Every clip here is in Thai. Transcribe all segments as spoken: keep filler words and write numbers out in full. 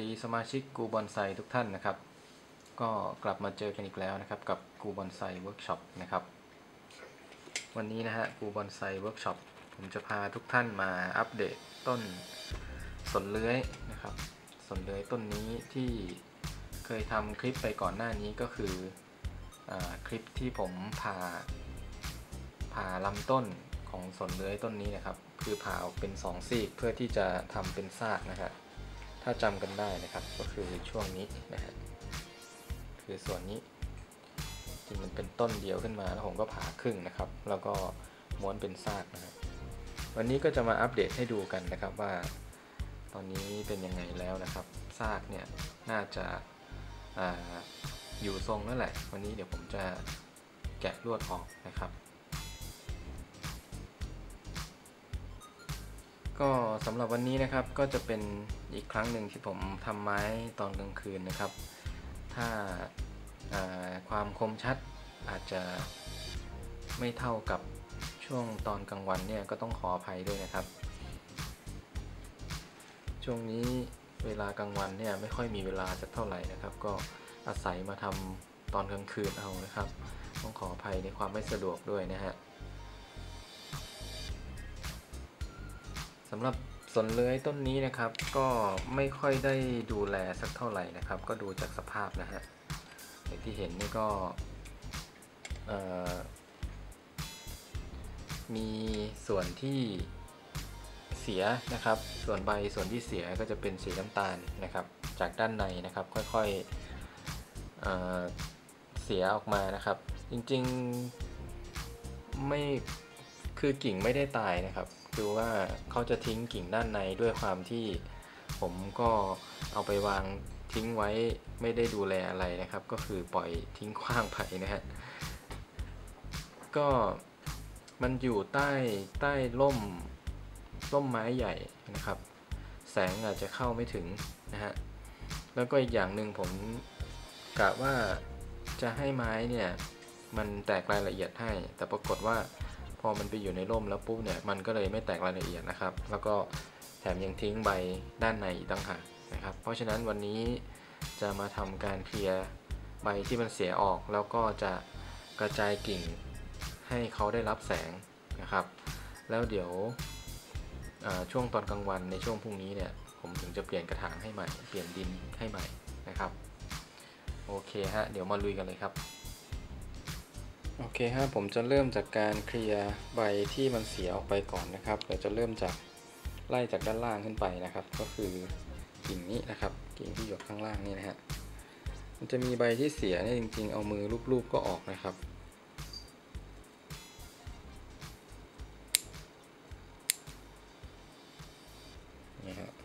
ดีสมาชิกกูบอนไซทุกท่านนะครับก็กลับมาเจอกันอีกแล้วนะครับกับกูบอนไซเวิร์กช็อปนะครับวันนี้นะฮะกูบอนไซเวิร์กช็อปผมจะพาทุกท่านมาอัปเดตต้นสนเลื้อยนะครับสนเลื้อยต้นนี้ที่เคยทำคลิปไปก่อนหน้านี้ก็คืออคลิปที่ผมผ่าผ่าลำต้นของสนเลื้อยต้นนี้นะครับคือผ่าออกเป็นสองซีกเพื่อที่จะทำเป็นซากนะครับถ้าจำกันได้นะครับก็คือช่วงนี้นะฮะคือส่วนนี้จริงมันเป็นต้นเดียวขึ้นมาแล้วผมก็ผ่าครึ่งนะครับแล้วก็ม้วนเป็นซากนะครับวันนี้ก็จะมาอัปเดตให้ดูกันนะครับว่าตอนนี้เป็นยังไงแล้วนะครับซากเนี่ยน่าจะออยู่ทรงนั่นแหละวันนี้เดี๋ยวผมจะแกะลวดออกนะครับก็สำหรับวันนี้นะครับก็จะเป็นอีกครั้งหนึ่งที่ผมทำไม้ตอนกลางคืนนะครับถ้าความคมชัดอาจจะไม่เท่ากับช่วงตอนกลางวันเนี่ยก็ต้องขออภัยด้วยนะครับช่วงนี้เวลากลางวันเนี่ยไม่ค่อยมีเวลาสักเท่าไหร่นะครับก็อาศัยมาทำตอนกลางคืนเอานะครับต้องขออภัยในความไม่สะดวกด้วยนะฮะสำหรับสนเลื้อยต้นนี้นะครับก็ไม่ค่อยได้ดูแลสักเท่าไหร่นะครับก็ดูจากสภาพนะฮะอย่างที่เห็นนี่ก็มีส่วนที่เสียนะครับส่วนใบส่วนที่เสียก็จะเป็นสีน้ำตาลนะครับจากด้านในนะครับค่อยๆเอ่อเสียออกมานะครับจริงๆไม่คือกิ่งไม่ได้ตายนะครับคือว่าเขาจะทิ้งกิ่งด้านในด้วยความที่ผมก็เอาไปวางทิ้งไว้ไม่ได้ดูแลอะไรนะครับก็คือปล่อยทิ้งขว้างไปนะฮะก็มันอยู่ใต้ใต้ร่มร่มไม้ใหญ่นะครับแสงอาจจะเข้าไม่ถึงนะฮะแล้วก็อีกอย่างหนึ่งผมกะว่าจะให้ไม้เนี่ยมันแตกรายละเอียดให้แต่ปรากฏว่าพอมันไปอยู่ในร่มแล้วปุ๊บเนี่ยมันก็เลยไม่แตกรายละเอียดนะครับแล้วก็แถมยังทิ้งใบด้านในอีกต่างหากนะครับเพราะฉะนั้นวันนี้จะมาทำการเคลียร์ใบที่มันเสียออกแล้วก็จะกระจายกิ่งให้เขาได้รับแสงนะครับแล้วเดี๋ยวช่วงตอนกลางวันในช่วงพรุ่งนี้เนี่ยผมถึงจะเปลี่ยนกระถางให้ใหม่เปลี่ยนดินให้ใหม่นะครับโอเคฮะเดี๋ยวมาลุยกันเลยครับโอเคฮะผมจะเริ่มจากการเคลียร์ใบที่มันเสียออกไปก่อนนะครับเดี๋ยวจะเริ่มจากไล่จากด้านล่างขึ้นไปนะครับก็คือกิ่งนี้นะครับกิ่งที่อยู่ข้างล่างนี่นะฮะมันจะมีใบที่เสียเนี่ยจริงๆเอามือลูบๆก็ออกนะครับนี่ฮะ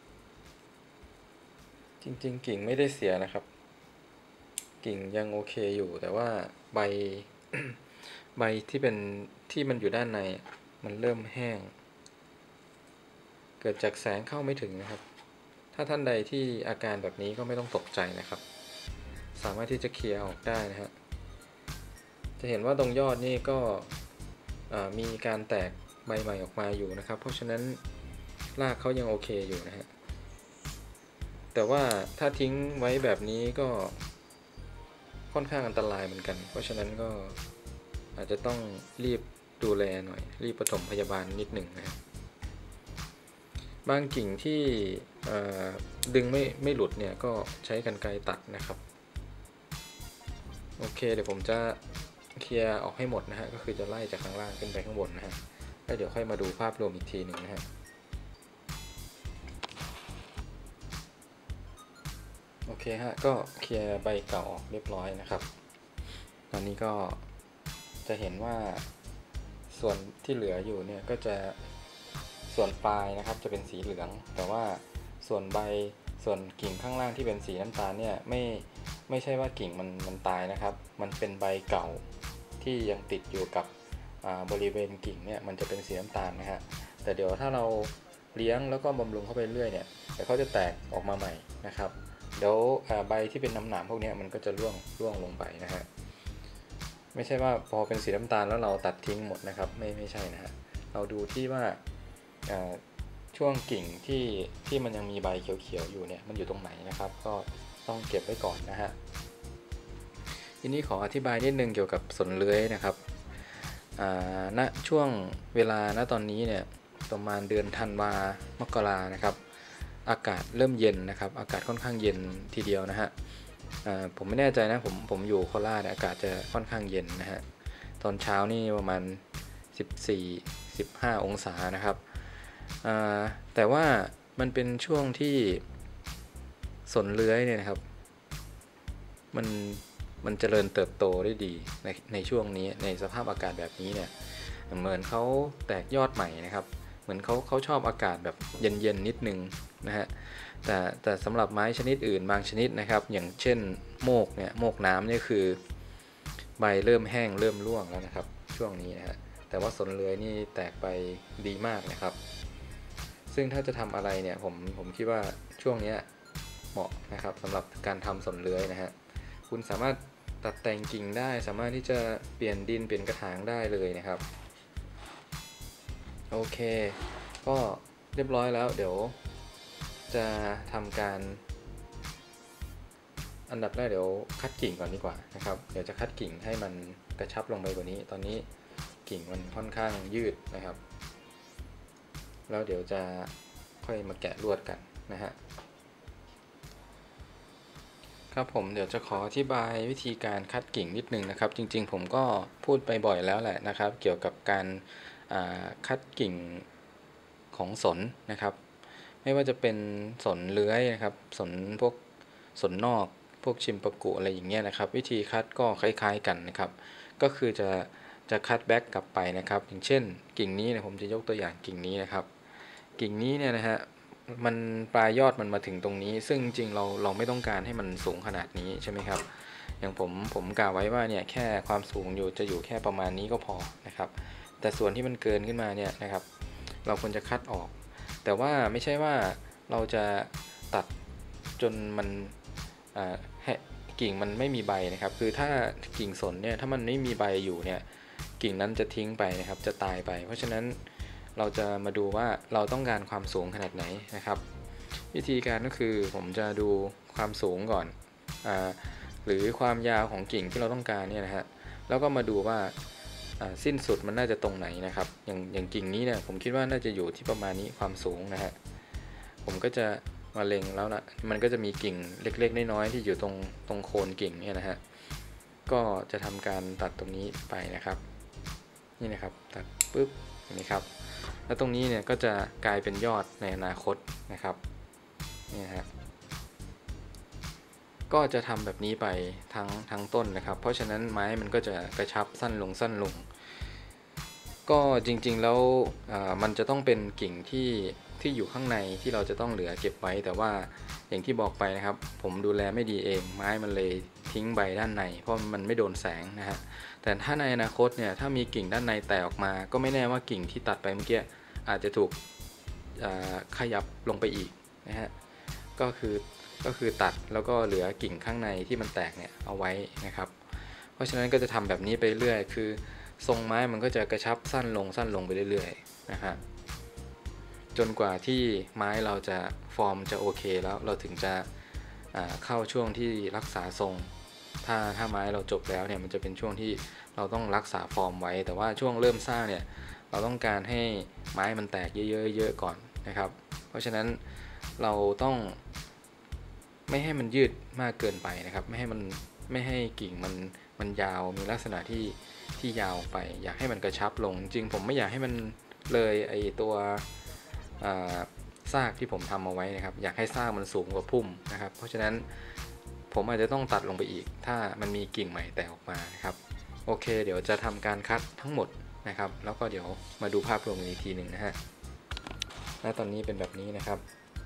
จริงๆกิ่งไม่ได้เสียนะครับกิ่งยังโอเคอยู่แต่ว่าใบ ใบที่เป็นที่มันอยู่ด้านในมันเริ่มแห้งเกิดจากแสงเข้าไม่ถึงนะครับถ้าท่านใดที่อาการแบบนี้ก็ไม่ต้องตกใจนะครับสามารถที่จะเคลียร์ออกได้นะฮะจะเห็นว่าตรงยอดนี่ก็มีการแตกใบใหม่ออกมาอยู่นะครับเพราะฉะนั้นรากเขายังโอเคอยู่นะฮะแต่ว่าถ้าทิ้งไว้แบบนี้ก็ค่อนข้างอันตรายเหมือนกันเพราะฉะนั้นก็อาจจะต้องรีบดูแลหน่อยรีบปฐมพยาบาลนิดหนึ่งนะครับบางกิ่งที่ดึงไม่ไม่หลุดเนี่ยก็ใช้กรรไกรตัดนะครับโอเคเดี๋ยวผมจะเคลียร์ออกให้หมดนะฮะก็คือจะไล่จากข้างล่างขึ้นไปข้างบนนะฮะแล้วเดี๋ยวค่อยมาดูภาพรวมอีกทีหนึ่งนะฮะโอเคฮะก็เคลียร์ใบเก่าออกเรียบร้อยนะครับตอนนี้ก็จะเห็นว่าส่วนที่เหลืออยู่เนี่ยก็จะส่วนปลายนะครับจะเป็นสีเหลืองแต่ว่าส่วนใบส่วนกิ่งข้างล่างที่เป็นสีน้ำตาลเนี่ยไม่ไม่ใช่ว่ากิ่งมันมันตายนะครับมันเป็นใบเก่าที่ยังติดอยู่กับบริเวณกิ่งเนี่ยมันจะเป็นสีน้ำตาลนะฮะแต่เดี๋ยวถ้าเราเลี้ยงแล้วก็บำรุงเข้าไปเรื่อยเนี่ยเดี๋ยวเขาจะแตกออกมาใหม่นะครับเดี๋ยวใบที่เป็นน้ำหนามพวกนี้มันก็จะร่วงร่วงลงไปนะฮะไม่ใช่ว่าพอเป็นสีน้ำตาลแล้วเราตัดทิ้งหมดนะครับไม่ไม่ใช่นะฮะเราดูที่ว่าช่วงกิ่งที่ที่มันยังมีใบเขียวๆอยู่เนี่ยมันอยู่ตรงไหนนะครับก็ต้องเก็บไว้ก่อนนะฮะทีนี้ขออธิบายนิดนึงเกี่ยวกับสนเลื้อยนะครับณช่วงเวลาณตอนนี้เนี่ยประมาณเดือนธันวามกรานะครับอากาศเริ่มเย็นนะครับอากาศค่อนข้างเย็นทีเดียวนะฮะผมไม่แน่ใจนะผมผมอยู่โคราชอากาศจะค่อนข้างเย็นนะฮะตอนเช้านี่ประมาณสิบสี่ สิบห้าองศานะครับแต่ว่ามันเป็นช่วงที่สนเลื้อยเนี่ยนะครับมันมันเจริญเติบโตได้ดีในในช่วงนี้ในสภาพอากาศแบบนี้เนี่ยเหมือนเขาแตกยอดใหม่นะครับเหมือนเขาเขาชอบอากาศแบบเย็นๆนิดนึงนะฮะแต่แต่สำหรับไม้ชนิดอื่นบางชนิดนะครับอย่างเช่นโมกเนี่ยโมกน้ำเนี่ยคือใบเริ่มแห้งเริ่มร่วงแล้วนะครับช่วงนี้นะฮะแต่ว่าสนเลื้อยนี่แตกไปดีมากนะครับซึ่งถ้าจะทำอะไรเนี่ยผมผมคิดว่าช่วงนี้เหมาะนะครับสำหรับการทำสนเลื้อยนะฮะคุณสามารถตัดแต่งกิ่งได้สามารถที่จะเปลี่ยนดินเปลี่ยนกระถางได้เลยนะครับโอเคก็เรียบร้อยแล้วเดี๋ยวจะทำการอันดับแรกเดี๋ยวคัดกิ่งก่อนดีกว่านะครับเดี๋ยวจะคัดกิ่งให้มันกระชับลงไปกว่านี้ตอนนี้กิ่งมันค่อนข้างยืดนะครับแล้วเดี๋ยวจะค่อยมาแกะลวดกันนะฮะครับผมเดี๋ยวจะขออธิบายวิธีการคัดกิ่งนิดนึงนะครับจริงๆผมก็พูดไปบ่อยแล้วแหละนะครับเกี่ยวกับการคัดกิ่งของสนนะครับไม่ว่าจะเป็นสนเลื้อยนะครับสนพวกสนนอกพวกชิมปะกุอะไรอย่างเงี้ยนะครับวิธีคัดก็คล้ายๆกันนะครับก็คือจะจะคัดแบ็กกลับไปนะครับอย่างเช่นกิ่งนี้นะผมจะยกตัวอย่างกิ่งนี้นะครับกิ่งนี้เนี่ยนะฮะมันปลายยอดมันมาถึงตรงนี้ซึ่งจริงเราเราไม่ต้องการให้มันสูงขนาดนี้ใช่ไหมครับอย่างผมผมกล่าวไว้ว่าเนี่ยแค่ความสูงอยู่จะอยู่แค่ประมาณนี้ก็พอนะครับแต่ส่วนที่มันเกินขึ้นมาเนี่ยนะครับเราควรจะคัดออกแต่ว่าไม่ใช่ว่าเราจะตัดจนมันกิ่งมันไม่มีใบนะครับคือถ้ากิ่งสนเนี่ยถ้ามันไม่มีใบอยู่เนี่ยกิ่งนั้นจะทิ้งไปนะครับจะตายไปเพราะฉะนั้นเราจะมาดูว่าเราต้องการความสูงขนาดไหนนะครับวิธีการก็คือผมจะดูความสูงก่อนอ่าหรือความยาวของกิ่งที่เราต้องการเนี่ยนะฮะแล้วก็มาดูว่าสิ้นสุดมันน่าจะตรงไหนนะครับอย่างอย่างกิ่งนี้เนี่ยผมคิดว่าน่าจะอยู่ที่ประมาณนี้ความสูงนะฮะผมก็จะมาเล็งแล้วนะมันก็จะมีกิ่งเล็กๆน้อยๆที่อยู่ตรงตรงโคนกิ่งเนี่ยนะฮะก็จะทำการตัดตรงนี้ไปนะครับนี่นะครับตัดปุ๊บนี่ครับแล้วตรงนี้เนี่ยก็จะกลายเป็นยอดในอนาคตนะครับนี่ฮะก็จะทำแบบนี้ไปทั้งทั้งต้นนะครับเพราะฉะนั้นไม้มันก็จะกระชับสั้นลงสั้นลงก็จริงๆแล้วมันจะต้องเป็นกิ่งที่ที่อยู่ข้างในที่เราจะต้องเหลือเก็บไว้แต่ว่าอย่างที่บอกไปนะครับผมดูแลไม่ดีเองไม้มันเลยทิ้งใบด้านในเพราะมันไม่โดนแสงนะฮะแต่ถ้าในอนาคตเนี่ยถ้ามีกิ่งด้านในแตกออกมาก็ไม่แน่ว่ากิ่งที่ตัดไปเมื่อกี้อาจจะถูกขยับลงไปอีกนะฮะก็คือก็คือตัดแล้วก็เหลือกิ่งข้างในที่มันแตกเนี่ยเอาไว้นะครับเพราะฉะนั้นก็จะทำแบบนี้ไปเรื่อยคือทรงไม้มันก็จะกระชับสั้นลงสั้นลงไปเรื่อยๆนะฮะจนกว่าที่ไม้เราจะฟอร์มจะโอเคแล้วเราถึงจะเข้าช่วงที่รักษาทรงถ้าถ้าไม้เราจบแล้วเนี่ยมันจะเป็นช่วงที่เราต้องรักษาฟอร์มไว้แต่ว่าช่วงเริ่มสร้างเนี่ยเราต้องการให้ไม้มันแตกเยอะๆก่อนนะครับเพราะฉะนั้นเราต้องไม่ให้มันยืดมากเกินไปนะครับไม่ให้มันไม่ให้กิ่งมันมันยาวมีลักษณะที่ที่ยาวไปอยากให้มันกระชับลงจริงผมไม่อยากให้มันเลยไอตัวซากที่ผมทำเอาไว้นะครับอยากให้ซากมันสูงกว่าพุ่มนะครับเพราะฉะนั้นผมอาจจะต้องตัดลงไปอีกถ้ามันมีกิ่งใหม่แตกออกมานะครับโอเคเดี๋ยวจะทำการคัดทั้งหมดนะครับแล้วก็เดี๋ยวมาดูภาพรวมอีกทีหนึ่งนะฮะและตอนนี้เป็นแบบนี้นะครับ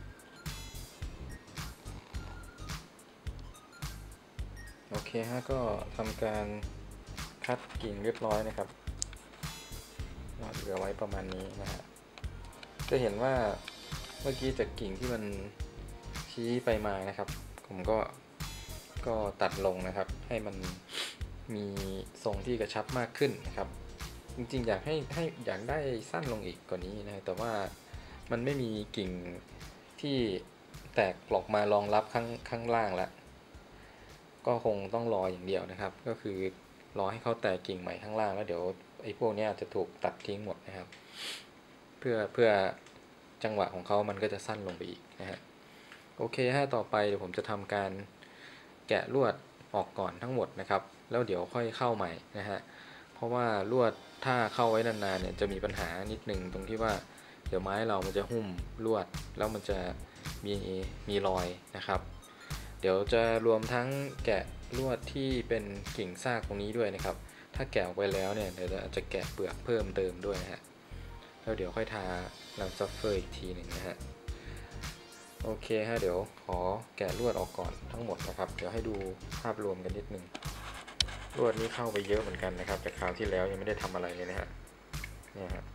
โอเคฮะก็ทำการคัดกิ่งเรียบร้อยนะครับเหลือไว้ประมาณนี้นะฮะจะเห็นว่าเมื่อกี้จากกิ่งที่มันชี้ไปมานะครับผมก็ก็ตัดลงนะครับให้มันมีทรงที่กระชับมากขึ้นนะครับจริงๆอยากให้ให้อยากได้สั้นลงอีกกว่านี้นะแต่ว่ามันไม่มีกิ่งที่แตกออกมารองรับข้างข้างล่างแล้วก็คงต้องรออย่างเดียวนะครับก็คือรอให้เขาแตกกิ่งใหม่ข้างล่างแล้วเดี๋ยวไอ้พวกนี้อาจจะถูกตัดทิ้งหมดนะครับเพื่อเพื่อจังหวะของเขามันก็จะสั้นลงไปอีกนะฮะโอเคฮะต่อไปเดี๋ยวผมจะทำการแกะลวดออกก่อนทั้งหมดนะครับแล้วเดี๋ยวค่อยเข้าใหม่นะฮะเพราะว่าลวดถ้าเข้าไว้นานๆเนี่ยจะมีปัญหานิดนึงตรงที่ว่าเดี๋ยวไม้เรามันจะหุ้มลวดแล้วมันจะมีมีรอยนะครับเดี๋ยวจะรวมทั้งแกะลวดที่เป็นกิ่งซากตรงนี้ด้วยนะครับถ้าแกะออกไปแล้วเนี่ยเดี๋ยวจะแกะเปลือกเพิ่มเติมด้วยนะฮะแล้วเดี๋ยวค่อยทาลัมซัฟเฟอร์อีกทีหนึ่งนะฮะโอเคฮะเดี๋ยวขอแกะลวดออกก่อนทั้งหมดนะครับเดี๋ยวให้ดูภาพรวมกันนิดนึงลวดนี้เข้าไปเยอะเหมือนกันนะครับจากคราวที่แล้วยังไม่ได้ทำอะไรเลยนะฮะเนี่ยฮะ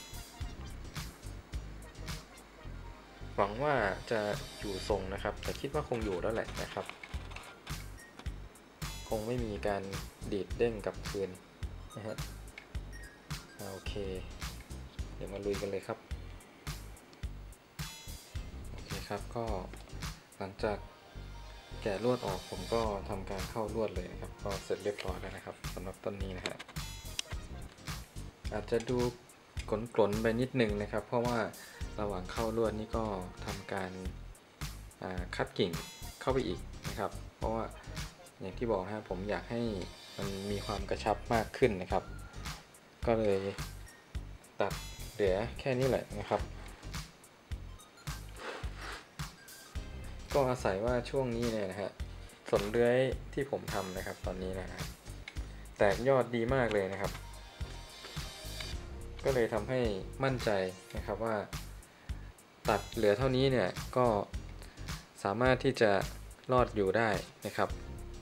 หวังว่าจะอยู่ทรงนะครับแต่คิดว่าคงอยู่แล้วแหละนะครับคงไม่มีการดีดเด้งกลับคืนนะฮะโอเคเดี๋ยวมาลุยกันเลยครับโอเคครับก็หลังจากแกะลวดออกผมก็ทำการเข้าลวดเลยนะครับก็เสร็จเรียบร้อยแล้วนะครับสำหรับต้นนี้นะฮะอาจจะดูกลนๆไปนิดนึงนะครับเพราะว่าระหว่างเข้าลวดนี่ก็ทำการคัดกิ่งเข้าไปอีกนะครับเพราะว่าอย่างที่บอกนะผมอยากให้มันมีความกระชับมากขึ้นนะครับก็เลยตัดเหลือแค่นี้แหละนะครับก็อาศัยว่าช่วงนี้เนี่ยนะฮะสนเลื้อยที่ผมทำนะครับตอนนี้นะครับแตกยอดดีมากเลยนะครับก็เลยทำให้มั่นใจนะครับว่าตัดเหลือเท่านี้เนี่ยก็สามารถที่จะรอดอยู่ได้นะครับ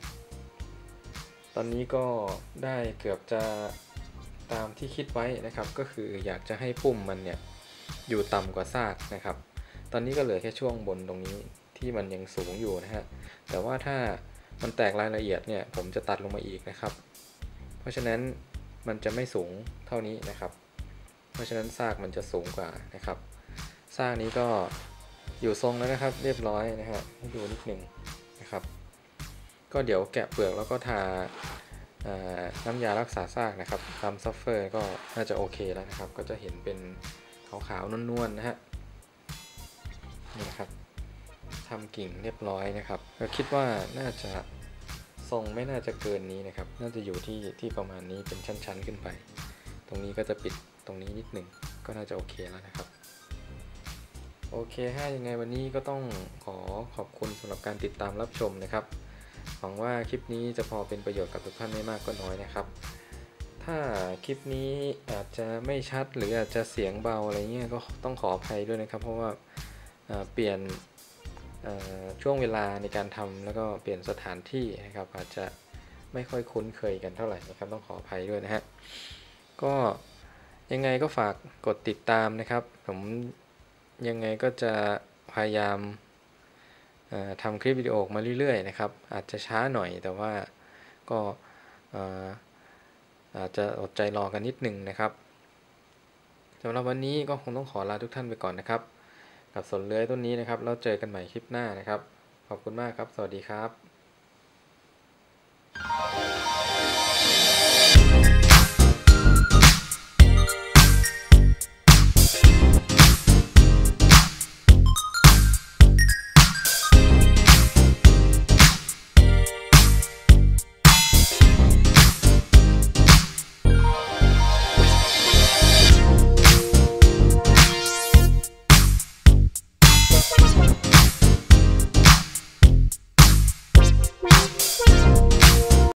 ตอนนี้ก็ได้เกือบจะตามที่คิดไว้นะครับก็คืออยากจะให้ปุ่มมันเนี่ยอยู่ต่ำกว่าซากนะครับตอนนี้ก็เหลือแค่ช่วงบนตรงนี้ที่มันยังสูงอยู่นะฮะแต่ว่าถ้ามันแตกรายละเอียดเนี่ยผมจะตัดลงมาอีกนะครับเพราะฉะนั้นมันจะไม่สูงเท่านี้นะครับเพราะฉะนั้นซากมันจะสูงกว่านะครับซากนี้ก็อยู่ทรงแล้วนะครับเรียบร้อยนะฮะให้ดูนิดหนึ่งนะครับก็เดี๋ยวแกะเปลือกแล้วก็ทาน้ำยารักษาซากนะครับลัมซัฟเฟอร์ก็น่าจะโอเคแล้วนะครับก็จะเห็นเป็นขาวๆนวลๆนะฮะนี่นะครับทำกิ่งเรียบร้อยนะครับก็คิดว่าน่าจะทรงไม่น่าจะเกินนี้นะครับน่าจะอยู่ที่ที่ประมาณนี้เป็นชั้นๆขึ้นไปตรงนี้ก็จะปิดตรงนี้นิดหนึ่งก็น่าจะโอเคแล้วนะครับโอเคฮะยังไงวันนี้ก็ต้องขอขอบคุณสำหรับการติดตามรับชมนะครับหวังว่าคลิปนี้จะพอเป็นประโยชน์กับทุกท่านไม่มากก็น้อยนะครับถ้าคลิปนี้อาจจะไม่ชัดหรืออาจจะเสียงเบาอะไรเงี้ยก็ต้องขออภัยด้วยนะครับเพราะว่าเปลี่ยนช่วงเวลาในการทำแล้วก็เปลี่ยนสถานที่นะครับอาจจะไม่ค่อยคุ้นเคยกันเท่าไหร่นะครับต้องขออภัยด้วยนะฮะก็ยังไงก็ฝากกดติดตามนะครับผมยังไงก็จะพยายามทำคลิปวิดีโอออกมาเรื่อยๆนะครับอาจจะช้าหน่อยแต่ว่าก็อาจจะอดใจรอกันนิดนึงนะครับสำหรับวันนี้ก็คงต้องขอลาทุกท่านไปก่อนนะครับกับสนเลื้อยต้นนี้นะครับแล้วเจอกันใหม่คลิปหน้านะครับขอบคุณมากครับสวัสดีครับ